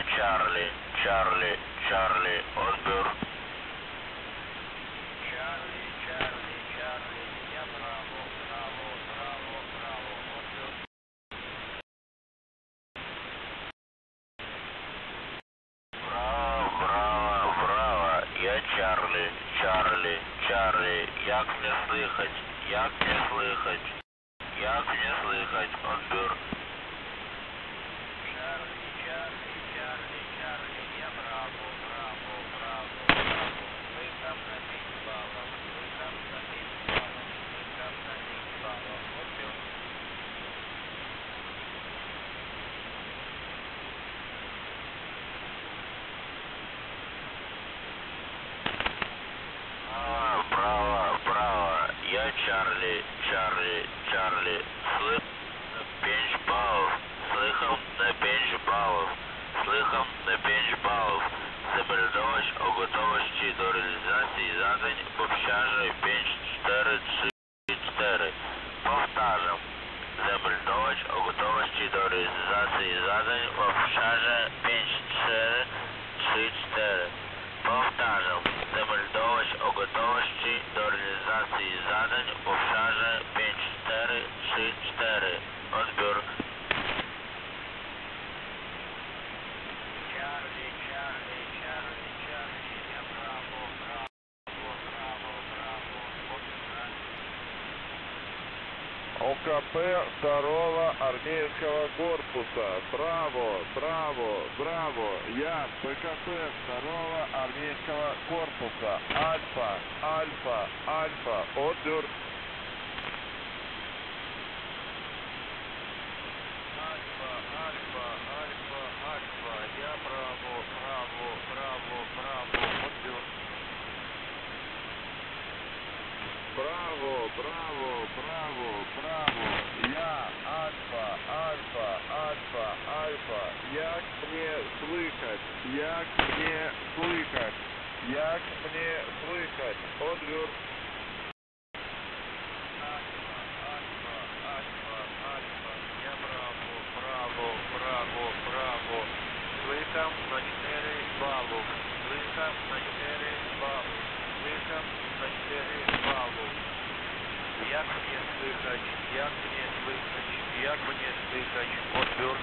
Чарли, Чарли, Чарли, отбор. Чарли, Чарли, Чарли, я Браво, Браво, Браво, Браво, отбор. Браво, браво, браво, я Чарли, Чарли, Чарли, як мне слыхать, як мне слыхать, як мне слыхать, отбор. Чарли, Чарли, Чарли, Чарли, я Браво, Браво, Браво, Браво, слыхам на 10 баллов, слыхам на 10 баллов, слыхам на 10 баллов, отбор. Браво, браво, я Чарли, Чарли, Чарли, слыхам на 5 баллов, слыхам на 5 баллов, слыхам на 5 баллов, замельдович о готовості до реалізації задань в общаже 5-4-3-4. Повтажем, замельдович о готовості до реалізації задань в общаже 5-4-3-4. Повтажем, замельдович о готовості до реалізації задань в общаже 5-4-3-4. Отбір. Чарли, Чарли, Чарли, Чарли, я Браво, Браво, Браво, Браво, отбор. ОКП 2-го армейского корпуса. Браво, браво, браво. Я ПКП 2-го армейского корпуса. Альфа, Альфа, Альфа. Отбор. Альфа, Альфа, Альфа, Альфа, я Браво, Браво, Браво, Браво, отбор. Браво, браво, браво, браво. Я Альфа, Альфа, Альфа, Альфа. Як мне слыхать, як мне слыхать, як мне слыхать. Отбор. Альфа, Альфа, Альфа, Альфа, я Браво, Браво, Браво, Браво, слыхам на 4 баллов, слыхам на 4 баллов, слыхам на 4 баллов. Як мне слыхать, як мне слыхать, як мне слыхать, отбор.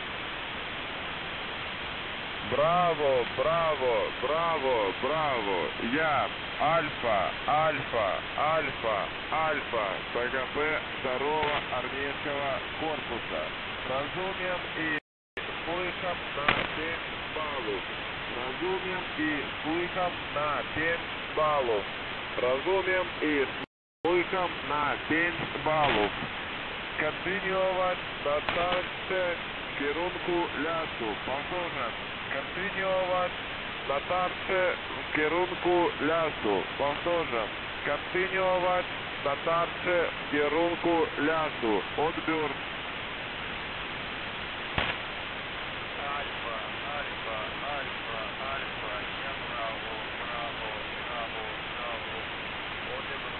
Браво, браво, браво, браво. Я Альфа, Альфа, Альфа, Альфа, ПКП 2-го армейского корпуса. Разумем и слыхам на 5 баллов. Разумем и слыхам на 5 баллов. Разумем и слыхам на 5 баллов. Континуовать на тарте в кierunku лясу. Повторно. Континуовать на тарте в kierunku лясу. Повторно. Континуовать на тарте в kierunku лясу. Отбор. Альфа, Альфа, Альфа, Альфа, я Браво, Браво, Браво, Браво, отбор.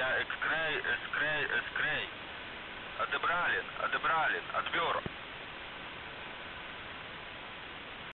экскрей. Одобралин, отбер.